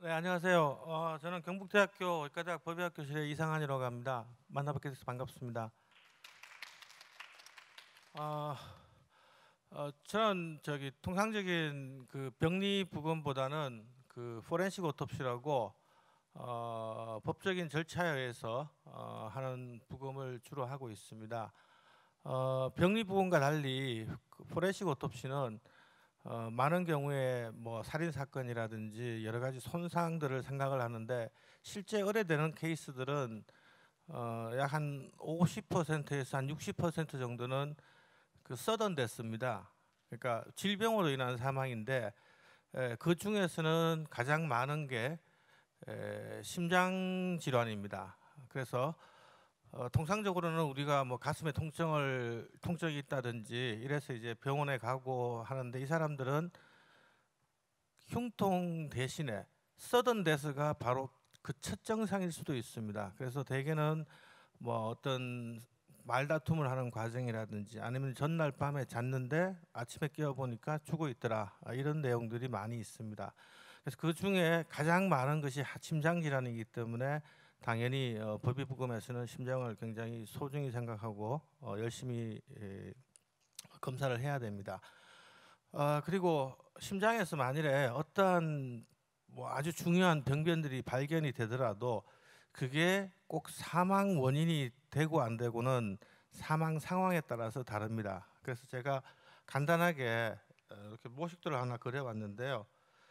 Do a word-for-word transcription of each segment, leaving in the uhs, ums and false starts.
네, 안녕하세요. 어, 저는 경북대학교 의과대학 법의학교실의 이상한이라고 합니다. 만나뵙게 돼서 반갑습니다. 어, 어, 저는 저기 통상적인 그 병리 부검보다는 그 포렌식 오토피라고 어, 법적인 절차에 의해서 어, 하는 부검을 주로 하고 있습니다. 어, 병리 부검과 달리 그 포렌식 오토피는 어, 많은 경우에 뭐 살인 사건이라든지 여러 가지 손상들을 생각을 하는데 실제 의뢰되는 케이스들은 어, 약 한 오십 퍼센트에서 한 육십 퍼센트 정도는 그 서던 데스입니다. 그러니까 질병으로 인한 사망인데 에, 그 중에서는 가장 많은 게 에, 심장 질환입니다. 그래서 어, 통상적으로는 우리가 뭐 가슴에 통증을 통증이 있다든지 이래서 이제 병원에 가고 하는데 이 사람들은 흉통 대신에 서든 데스가 바로 그 첫 증상일 수도 있습니다. 그래서 대개는 뭐 어떤 말다툼을 하는 과정이라든지 아니면 전날 밤에 잤는데 아침에 깨어 보니까 죽어 있더라, 이런 내용들이 많이 있습니다. 그래서 그 중에 가장 많은 것이 심장 질환이기 때문에 당연히 어, 법의부검에서는 심장을 굉장히 소중히 생각하고 어, 열심히 에, 검사를 해야 됩니다. 어, 그리고 심장에서 만일에 어떠한 뭐 아주 중요한 병변들이 발견이 되더라도 그게 꼭 사망 원인이 되고 안 되고는 사망 상황에 따라서 다릅니다. 그래서 제가 간단하게 어, 이렇게 모식도를 하나 그려봤는데요.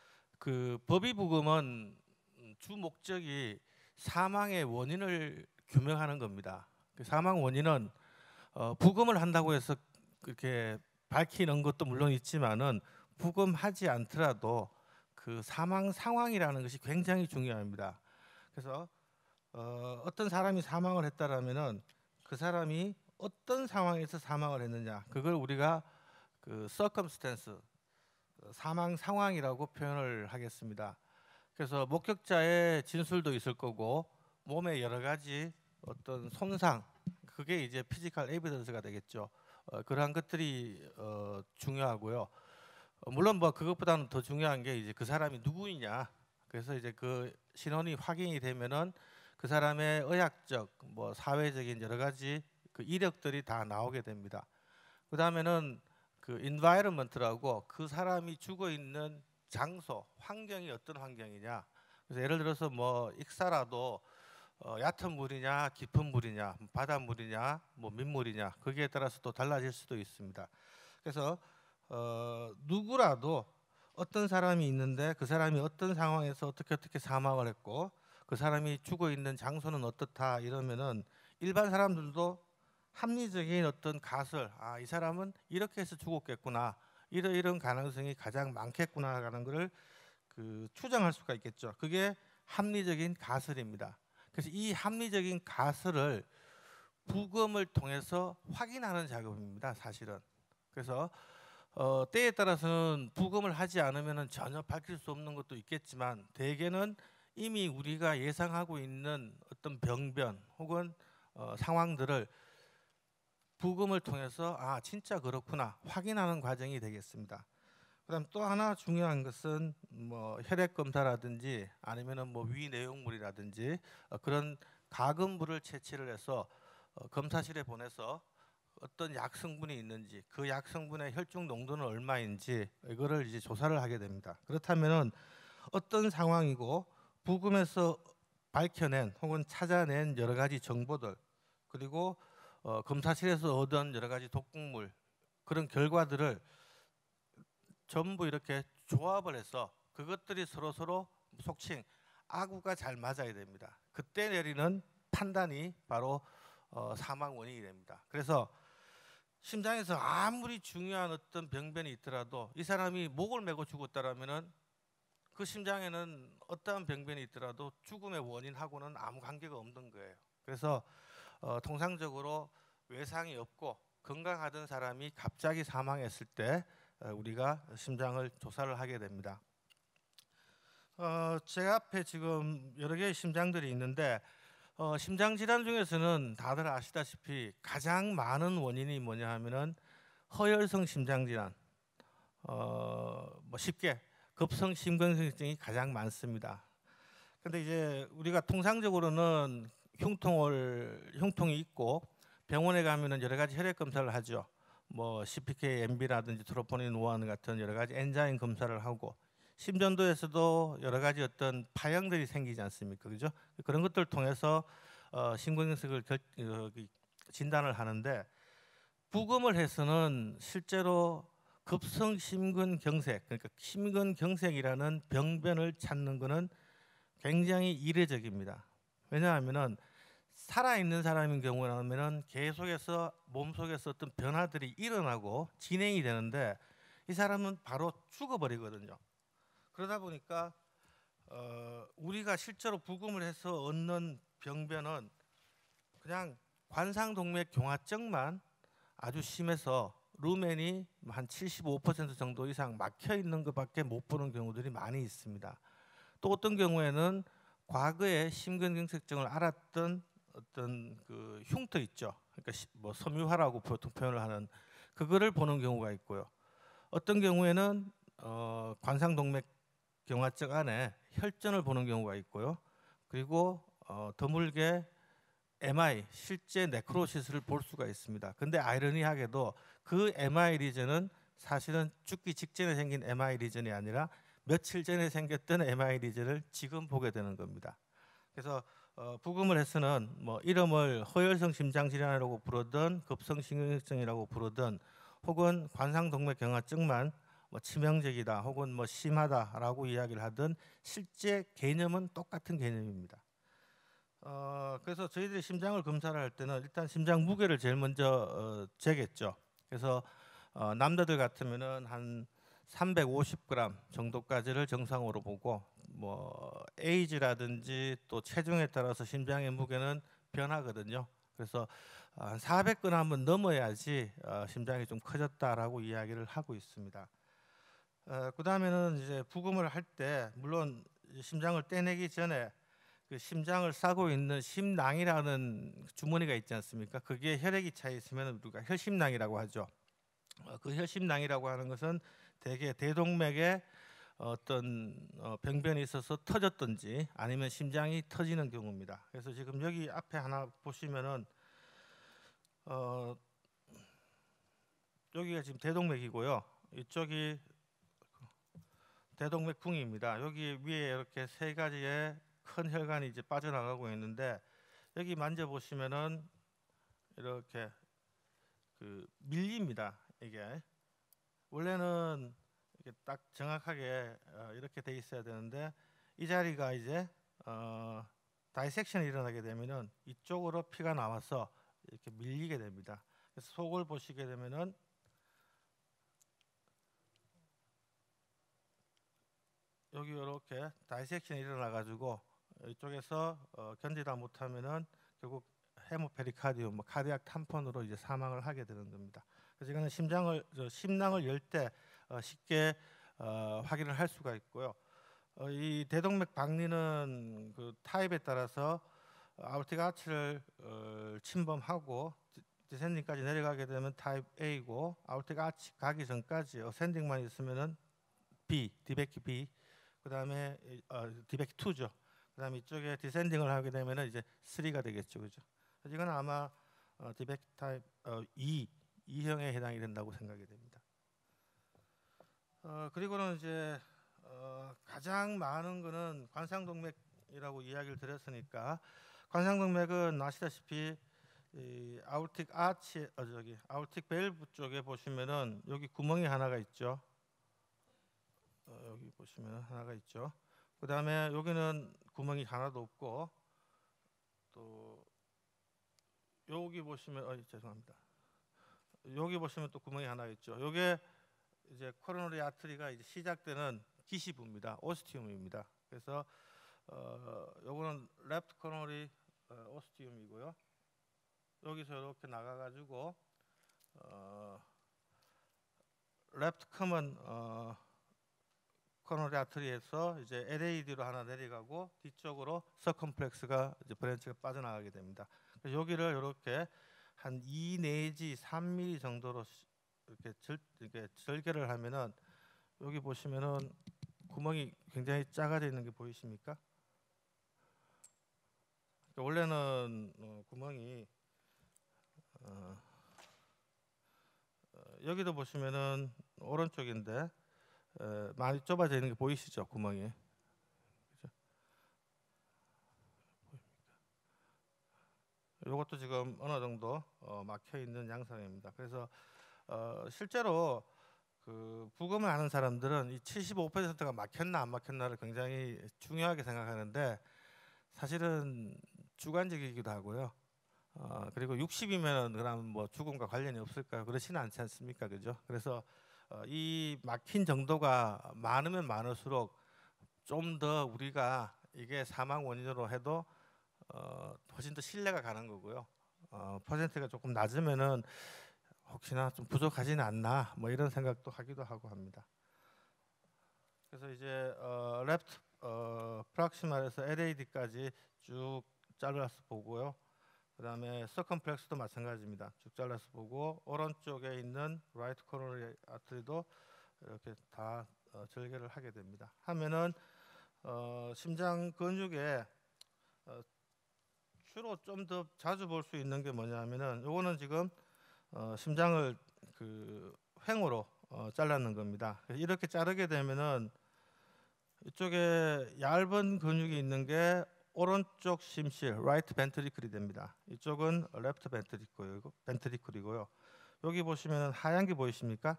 그 법의부검은 주 목적이 사망의 원인을 규명하는 겁니다. 그 사망 원인은 어, 부검을 한다고 해서 그렇게 밝히는 것도 물론 있지만은 부검하지 않더라도 그 사망 상황이라는 것이 굉장히 중요합니다. 그래서 어, 어떤 사람이 사망을 했다라면은 그 사람이 어떤 상황에서 사망을 했느냐, 그걸 우리가 그 circumstance, 사망 상황이라고 표현을 하겠습니다. 그래서 목격자의 진술도 있을 거고 몸에 여러 가지 어떤 손상, 그게 이제 피지컬 에비던스가 되겠죠. 어, 그러한 것들이 어, 중요하고요. 어, 물론 뭐 그것보다는 더 중요한 게 이제 그 사람이 누구이냐. 그래서 이제 그 신원이 확인이 되면은 그 사람의 의학적, 뭐 사회적인 여러 가지 그 이력들이 다 나오게 됩니다. 그 다음에는 그 environment라고 그 사람이 죽어 있는 장소, 환경이 어떤 환경이냐. 그래서 예를 들어서 뭐 익사라도 어, 얕은 물이냐, 깊은 물이냐, 바닷물이냐, 뭐 민물이냐, 거기에 따라서 또 달라질 수도 있습니다. 그래서 어, 누구라도 어떤 사람이 있는데 그 사람이 어떤 상황에서 어떻게 어떻게 사망을 했고 그 사람이 죽어 있는 장소는 어떻다 이러면은 일반 사람들도 합리적인 어떤 가설, 아, 이 사람은 이렇게 해서 죽었겠구나, 이런 이런 가능성이 가장 많겠구나라는 것을 그 추정할 수가 있겠죠. 그게 합리적인 가설입니다. 그래서 이 합리적인 가설을 부검을 통해서 확인하는 작업입니다, 사실은. 그래서 어, 때에 따라서는 부검을 하지 않으면 전혀 밝힐 수 없는 것도 있겠지만 대개는 이미 우리가 예상하고 있는 어떤 병변 혹은 어, 상황들을 부검을 통해서 아 진짜 그렇구나 확인하는 과정이 되겠습니다. 그다음 또 하나 중요한 것은 뭐 혈액 검사라든지 아니면은 뭐 위 내용물이라든지 어, 그런 가금부를 채취를 해서 어, 검사실에 보내서 어떤 약 성분이 있는지 그 약 성분의 혈중 농도는 얼마인지 이거를 이제 조사를 하게 됩니다. 그렇다면은 어떤 상황이고 부검에서 밝혀낸 혹은 찾아낸 여러 가지 정보들 그리고 어, 검사실에서 얻은 여러 가지 독극물 그런 결과들을 전부 이렇게 조합을 해서 그것들이 서로 서로 속칭 아구가 잘 맞아야 됩니다. 그때 내리는 판단이 바로 어, 사망 원인이 됩니다. 그래서 심장에서 아무리 중요한 어떤 병변이 있더라도 이 사람이 목을 메고 죽었다라면은 그 심장에는 어떠한 병변이 있더라도 죽음의 원인하고는 아무 관계가 없는 거예요. 그래서 어, 통상적으로 외상이 없고 건강하던 사람이 갑자기 사망했을 때 어, 우리가 심장을 조사를 하게 됩니다. 어, 제 앞에 지금 여러 개의 심장들이 있는데 어, 심장 질환 중에서는 다들 아시다시피 가장 많은 원인이 뭐냐 하면은 허혈성 심장 질환, 어, 뭐 쉽게 급성 심근경색증이 가장 많습니다. 근데 이제 우리가 통상적으로는 흉통을 흉통이 있고 병원에 가면은 여러 가지 혈액 검사를 하죠. 뭐 씨피케이, 엠비라든지 트로포닌 일 같은 여러 가지 엔자임 검사를 하고 심전도에서도 여러 가지 어떤 파형들이 생기지 않습니까? 그죠? 그런 것들을 통해서 어, 심근경색을 결, 어, 진단을 하는데 부검을 해서는 실제로 급성 심근경색, 그러니까 심근경색이라는 병변을 찾는 것은 굉장히 이례적입니다. 왜냐하면은 살아있는 사람인 경우라면은 계속해서 몸속에서 어떤 변화들이 일어나고 진행이 되는데 이 사람은 바로 죽어버리거든요. 그러다 보니까 어, 우리가 실제로 부검을 해서 얻는 병변은 그냥 관상동맥 경화증만 아주 심해서 루멘이 한 칠십오 퍼센트 정도 이상 막혀 있는 것밖에 못 보는 경우들이 많이 있습니다. 또 어떤 경우에는 과거에 심근경색증을 앓았던 어떤 그 흉터 있죠. 그러니까 뭐 섬유화라고 보통 표현을 하는 그거를 보는 경우가 있고요. 어떤 경우에는 어, 관상동맥 경화증 안에 혈전을 보는 경우가 있고요. 그리고 어, 드물게 엠아이 실제 네크로시스를 볼 수가 있습니다. 근데 아이러니하게도 그 엠아이 리전은 사실은 죽기 직전에 생긴 엠아이 리전이 아니라 며칠 전에 생겼던 엠아이 리전을 지금 보게 되는 겁니다. 그래서 어, 부검을 해서는 뭐 이름을 허혈성 심장질환이라고 부르든 급성심근경색이라고 부르든 혹은 관상동맥경화증만 뭐 치명적이다 혹은 뭐 심하다라고 이야기를 하든 실제 개념은 똑같은 개념입니다. 어, 그래서 저희들이 심장을 검사를 할 때는 일단 심장 무게를 제일 먼저 어, 재겠죠. 그래서 어, 남자들 같으면은 한 삼백오십 그램 정도까지를 정상으로 보고 뭐 에이지라든지 또 체중에 따라서 심장의 무게는 변하거든요. 그래서 한 사백 그램은 넘어야지 어, 심장이 좀 커졌다라고 이야기를 하고 있습니다. 어, 그다음에는 이제 부검을 할 때 물론 심장을 떼내기 전에 그 심장을 싸고 있는 심낭이라는 주머니가 있지 않습니까? 그게 혈액이 차 있으면 우리가 혈심낭이라고 하죠. 어, 그 혈심낭이라고 하는 것은 대개 대동맥에 어떤 어, 병변이 있어서 터졌든지 아니면 심장이 터지는 경우입니다. 그래서 지금 여기 앞에 하나 보시면은 어, 여기가 지금 대동맥이고요. 이쪽이 대동맥궁입니다. 여기 위에 이렇게 세 가지의 큰 혈관이 이제 빠져나가고 있는데 여기 만져 보시면은 이렇게 그 밀립니다. 이게 원래는 이렇게 딱 정확하게 어, 이렇게 돼 있어야 되는데 이 자리가 이제 어, 다이섹션이 일어나게 되면은 이쪽으로 피가 나와서 이렇게 밀리게 됩니다. 그래서 속을 보시게 되면은 여기 이렇게 다이섹션이 일어나 가지고 이쪽에서 어, 견디다 못하면은 결국 헤모페리카디움, 뭐 카디악 탐폰으로 이제 사망을 하게 되는 겁니다. 그래서 이거는 심장을 심낭을 열 때 어, 쉽게 어, 확인을 할 수가 있고요. 어, 이 대동맥 박리는 그 타입에 따라서 아오르틱 아치를 어, 침범하고 디센딩까지 내려가게 되면 타입 A고 아오르틱 아치 가기 전까지 어센딩만 있으면은 B, 디베키 B. 그다음에 어, 디베키 이죠. 그다음에 이쪽에 디센딩을 하게 되면은 이제 삼가 되겠죠, 그죠? 그래서 이건 아마 어, 디베키 타입 어, 이, 이형에 해당이 된다고 생각이 됩니다. 어, 그리고는 이제 어, 가장 많은 거는 관상동맥이라고 이야기를 드렸으니까 관상동맥은 아시다시피 이 아오르틱 아치 어, 저기 아오르틱 밸브 쪽에 보시면은 여기 구멍이 하나가 있죠. 어, 여기 보시면 하나가 있죠. 그 다음에 여기는 구멍이 하나도 없고 또 여기 보시면 어 죄송합니다. 여기 보시면 또 구멍이 하나 있죠. 요게 이제 코로너리 아트리가 이제 시작되는 기시부입니다. 오스티움입니다. 그래서 어 요거는 레프트 코로너리 어, 오스티움이고요. 여기서 이렇게 나가가지고 어 레프트 커먼 어 코로너리 아트리에서 이제 엘에이디로 하나 내려가고 뒤쪽으로 서컴플렉스가 이제 브랜치가 빠져나가게 됩니다. 그래서 여기를 이렇게 한 이 내지 삼 밀리미터 정도로 이렇게 절 이렇게 절개를 하면은 여기 보시면은 구멍이 굉장히 작아져 있는 게 보이십니까? 원래는 어, 구멍이 어, 어, 여기도 보시면은 오른쪽인데 에, 많이 좁아져 있는 게 보이시죠? 구멍이. 그죠? 이것도 지금 어느 정도 어, 막혀 있는 양상입니다. 그래서 어, 실제로 그 부검을 하는 사람들은 이 칠십오 퍼센트가 막혔나 안 막혔나를 굉장히 중요하게 생각하는데 사실은 주관적이기도 하고요. 어, 그리고 육십이면 그럼 뭐 죽음과 관련이 없을까요? 그렇지는 않지 않습니까? 그죠? 그래서 어, 이 막힌 정도가 많으면 많을수록 좀 더 우리가 이게 사망 원인으로 해도 어, 훨씬 더 신뢰가 가는 거고요. 어, 퍼센트가 조금 낮으면은 혹시나 좀 부족하지는 않나 뭐 이런 생각도 하기도 하고 합니다. 그래서 이제 어, 레프트 어, 프락시말에서 엘에이디까지 쭉 잘라서 보고요. 그다음에 서컴플렉스도 마찬가지입니다. 쭉 잘라서 보고 오른쪽에 있는 라이트 코로너리 아트리도 이렇게 다 어, 절개를 하게 됩니다. 하면은 어, 심장 근육에 어, 주로 좀 더 자주 볼 수 있는 게 뭐냐면은 요거는 지금 어, 심장을 그 횡으로 어, 잘라는 겁니다. 이렇게 자르게 되면은 이쪽에 얇은 근육이 있는 게 오른쪽 심실, right ventricle이 됩니다. 이쪽은 left ventricle이고, ventricle이고요. 여기 보시면 하얀 게 보이십니까?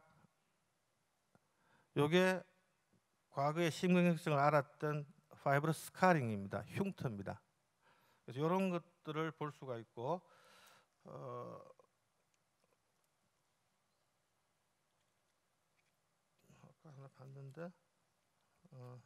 이게 과거에 심근경색을 앓았던 파이브러스 스카링입니다. 흉터입니다. 그래서 이런 것들을 볼 수가 있고, 어, 아까 하나 봤는데, 어,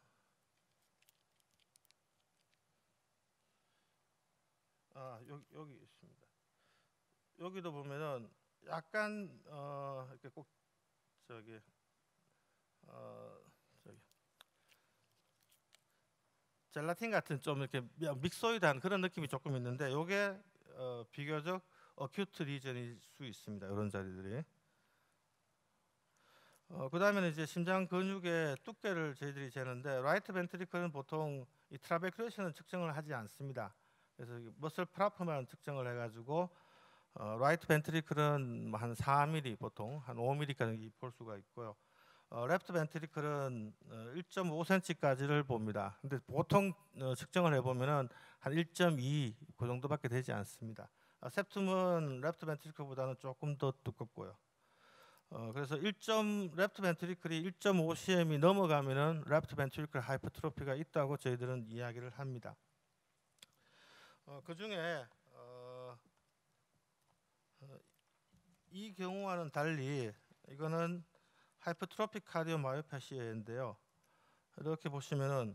아 여기 여기 있습니다. 여기도 보면은 약간 어, 이렇게 꼭 저기 어, 저기 젤라틴 같은 좀 이렇게 믹소이드한 그런 느낌이 조금 있는데 이게 어, 비교적 어큐트 리전일 수 있습니다. 이런 자리들이. 어, 그다음에는 이제 심장 근육의 두께를 저희들이 재는데 라이트 벤트리클은 보통 이 트라베큘레이션은 측정을 하지 않습니다. 그래서 머슬 프라프만 측정을 해가지고 어, 라이트 벤트리클은 한 사 밀리미터 보통 한 오 밀리미터까지 볼 수가 있고요. 어, 레프트 벤트리클은 어, 일 점 오 센티미터까지를 봅니다. 근데 보통 어, 측정을 해보면은 한 일 점 이 그 정도밖에 되지 않습니다. 어, septum은 레프트 벤트리클보다는 조금 더 두껍고요. 어, 그래서 일. 레프트 벤트리클이 일 점 오 씨엠이 넘어가면은 레프트 벤트리클 하이퍼트로피가 있다고 저희들은 이야기를 합니다. 어, 그 중에 어, 어, 이 경우와는 달리 이거는 하이퍼트로픽 카디오마이오패시아인데요. 이렇게 보시면은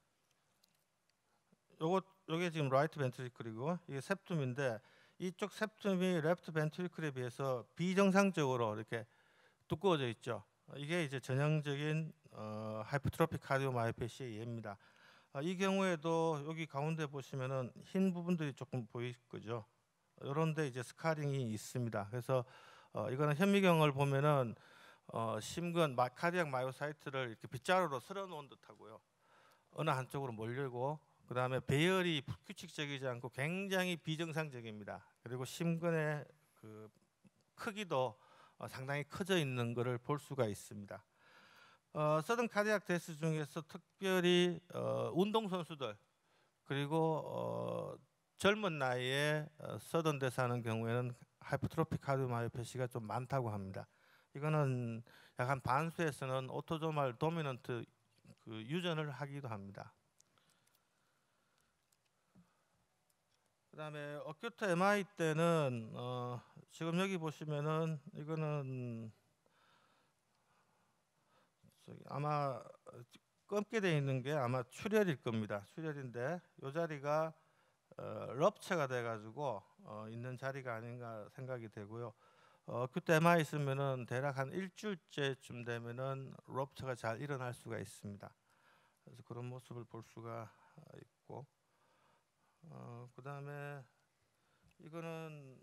요거 요게 지금 라이트 벤트리클이고 이게 septum인데 이쪽 septum이 레프트 벤트리클에 비해서 비정상적으로 이렇게 두꺼워져 있죠. 이게 이제 전형적인 어, 하이퍼트로픽 카디오마이오패시아의 예입니다. 아, 이 경우에도 여기 가운데 보시면은 흰 부분들이 조금 보일 거죠. 이런데 이제 스카링이 있습니다. 그래서 어, 이거는 현미경을 보면은 어, 심근 마, 카디악 마이오사이트를 이렇게 빗자루로 쓸어 놓은 듯하고요. 어느 한쪽으로 몰리고 그 다음에 배열이 규칙적이지 않고 굉장히 비정상적입니다. 그리고 심근의 그 크기도 어, 상당히 커져 있는 것을 볼 수가 있습니다. 어, 서든 카디악 데스 중에서 특별히 어, 운동 선수들 그리고 어, 젊은 나이에 어, 서든 데스 하는 경우에는 하이퍼트로픽 카디오마이오패시가 좀 많다고 합니다. 이거는 약간 반수에서는 오토조말 도미넌트 그 유전을 하기도 합니다. 그다음에 어큐트 엠아이 때는 어, 지금 여기 보시면은 이거는 저기 아마 검게 되어 있는 게 아마 출혈일 겁니다. 출혈인데 이 자리가 어, 럽처가 돼가지고 어, 있는 자리가 아닌가 생각이 되고요. 어, 그때 엠아이 있으면은 대략 한 일주일째쯤 되면은 럽처가 잘 일어날 수가 있습니다. 그래서 그런 모습을 볼 수가 있고, 어, 그 다음에 이거는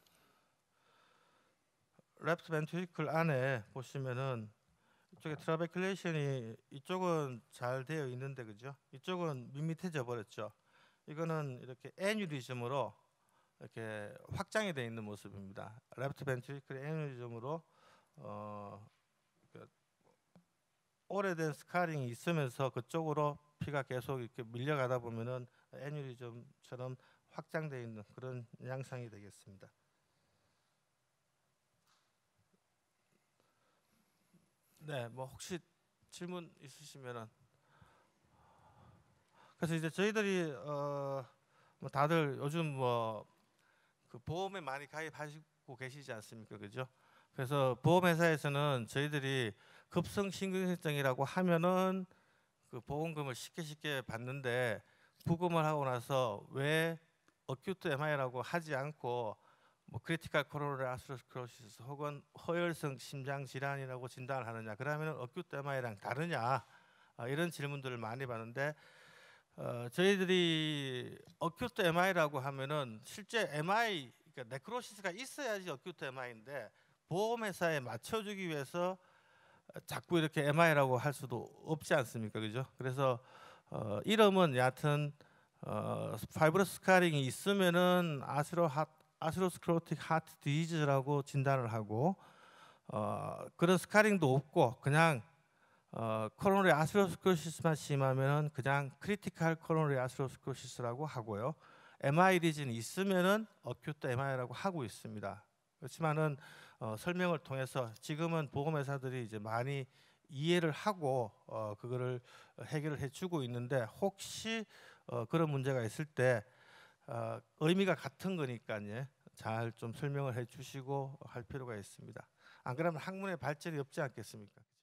레프트 벤트리클 안에 보시면은 이쪽에 트라베큘레이션이 이쪽은 잘 되어 있는데 그죠? 이쪽은 밋밋해져 버렸죠. 이거는 이렇게 애뉴리즘으로 이렇게 확장이 되어 있는 모습입니다. 레프트 벤트리클 애뉴리즘으로 어, 그 오래된 스카링이 있으면서 그쪽으로 피가 계속 이렇게 밀려가다 보면은 애뉴리즘처럼 확장되어 있는 그런 양상이 되겠습니다. 네, 뭐 혹시 질문 있으시면은. 그래서 이제 저희들이 어, 뭐 다들 요즘 뭐 그 보험에 많이 가입하시고 계시지 않습니까, 그죠? 그래서 보험회사에서는 저희들이 급성심근경색증이라고 하면은 그 보험금을 쉽게 쉽게 받는데 부검을 하고 나서 왜 어큐트 엠아이라고 하지 않고 뭐 크리티컬 코로너리 아테로스클로시스 혹은 허혈성 심장 질환이라고 진단을 하느냐, 그러면 어큐트 엠아이랑 다르냐, 아, 이런 질문들을 많이 받는데 어, 저희들이 어큐트 엠아이라고 하면은 실제 엠아이, 그러니까 네크로시스가 있어야지 어큐트 엠아이인데 보험회사에 맞춰주기 위해서 자꾸 이렇게 엠아이라고 할 수도 없지 않습니까, 그죠? 그래서 어, 이름은 여하튼 어, 파이브러스 스카링이 있으면은 아스로 하, 아스로스크로틱 하트 디지즈라고 진단을 하고 어, 그런 스카링도 없고 그냥 어, 코로너리 아테로스클로시스만 심하면은 그냥 크리티컬 코로너리 아테로스클로시스라고 하고요. 엠아이 리진이 있으면은 어큐트 엠아이라고 하고 있습니다. 그렇지만은 어, 설명을 통해서 지금은 보험회사들이 이제 많이 이해를 하고 어, 그거를 해결을 해주고 있는데 혹시 어, 그런 문제가 있을 때 어, 의미가 같은 거니까요. 잘 좀 설명을 해주시고 할 필요가 있습니다. 안 그러면 학문의 발전이 없지 않겠습니까?